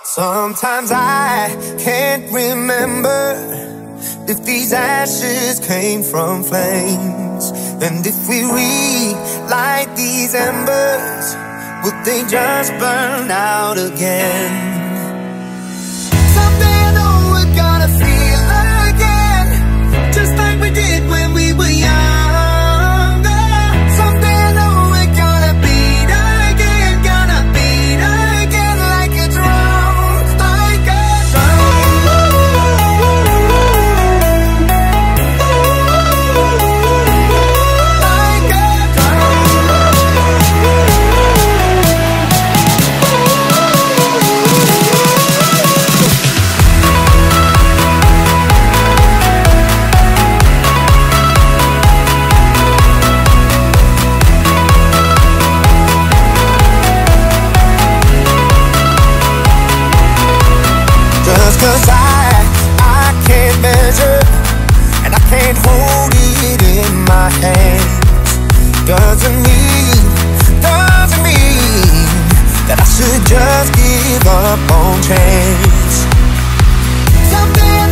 Sometimes I can't remember if these ashes came from flames, and if we relight these embers, would they just burn out again? Someday I know we're gonna feel again, just like we did when we were younger. Someday I know we're gonna beat again like a drum, like a cause I can't measure, and I can't hold it in my hands. Doesn't mean that I should just give up on chance. Someday